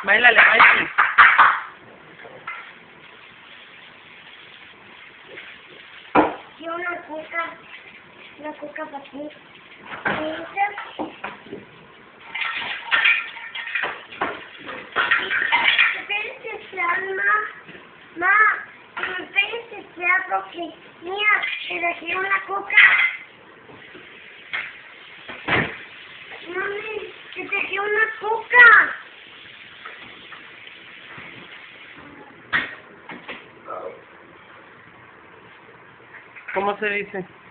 Báilale, báilale. Y una coca para ti. Me pegues el plato que, mira, te dejé una coca. Mami, te dejé una coca. ¿Cómo se dice?